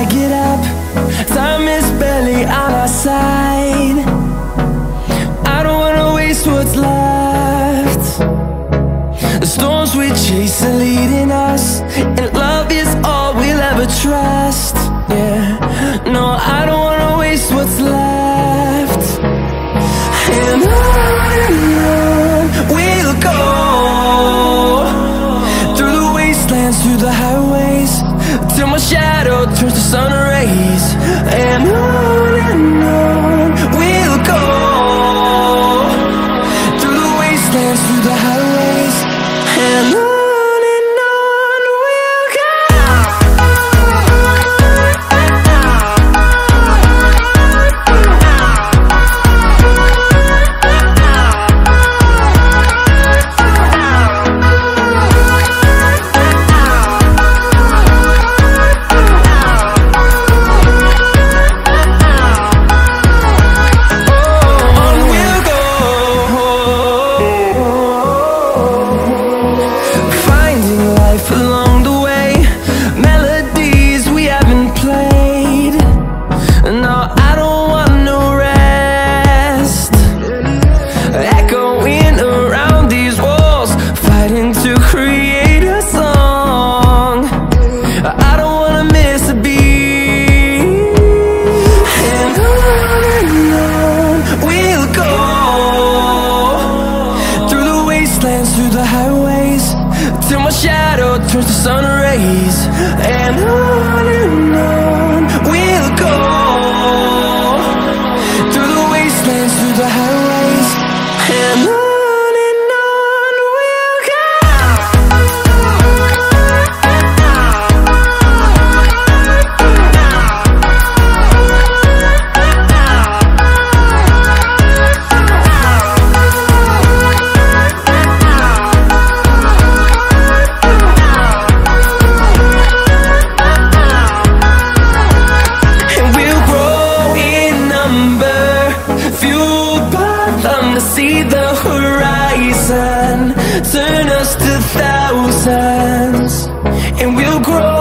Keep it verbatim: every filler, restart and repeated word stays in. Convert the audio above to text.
get up, time is barely on our side. I don't wanna waste what's left. The storms we chase are leading us, and love is all we'll ever trust. Yeah, no, I don't wanna waste what's left. And on and on we'll go, through the wastelands, through the highways, till my shadow turns to sun rays. And on and on we'll go, through the wastelands, through the highways, and on. Along the way, melodies we haven't played. No, I don't want no rest. Echoing around these walls, fighting to create a song. I don't wanna miss a beat. And on and on we'll go, through the wastelands, through the highways, till my shadow turns to sun rays. And on and on we'll go, through the wastelands, through the highways, and on. To see the horizon turn us to thousands, and we'll grow